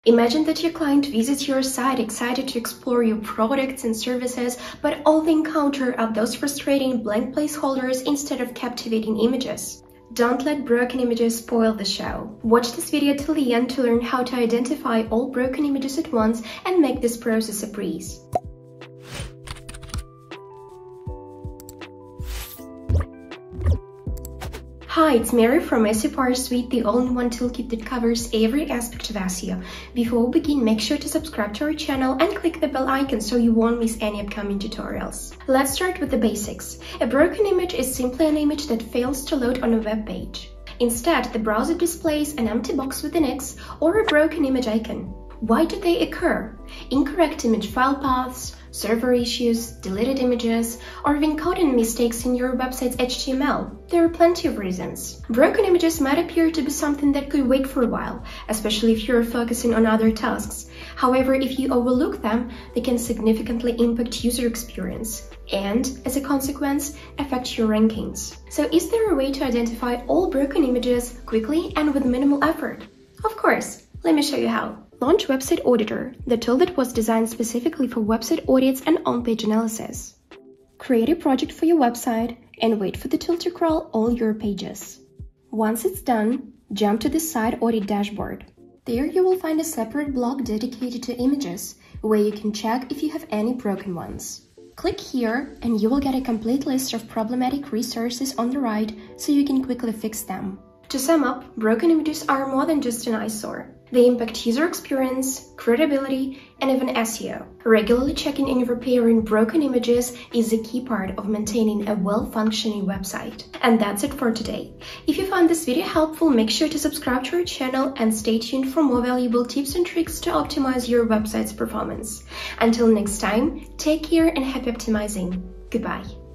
Imagine that your client visits your site excited to explore your products and services, but all they encounter are those frustrating blank placeholders instead of captivating images. Don't let broken images spoil the show. Watch this video till the end to learn how to identify all broken images at once and make this process a breeze. Hi, it's Mary from SEO Power Suite, the all-in-one toolkit that covers every aspect of SEO. Before we begin, make sure to subscribe to our channel and click the bell icon so you won't miss any upcoming tutorials. Let's start with the basics. A broken image is simply an image that fails to load on a web page. Instead, the browser displays an empty box with an X or a broken image icon. Why do they occur? Incorrect image file paths, server issues, deleted images, or even coding mistakes in your website's HTML. There are plenty of reasons. Broken images might appear to be something that could wait for a while, especially if you're focusing on other tasks. However, if you overlook them, they can significantly impact user experience and, as a consequence, affect your rankings. So is there a way to identify all broken images quickly and with minimal effort? Of course, let me show you how. Launch Website Auditor, the tool that was designed specifically for website audits and on-page analysis. Create a project for your website and wait for the tool to crawl all your pages. Once it's done, jump to the Site Audit dashboard. There you will find a separate block dedicated to images, where you can check if you have any broken ones. Click here and you will get a complete list of problematic resources on the right so you can quickly fix them. To sum up, broken images are more than just an eyesore. They impact user experience, credibility, and even SEO. Regularly checking and repairing broken images is a key part of maintaining a well-functioning website. And that's it for today. If you found this video helpful, make sure to subscribe to our channel and stay tuned for more valuable tips and tricks to optimize your website's performance. Until next time, take care and happy optimizing. Goodbye.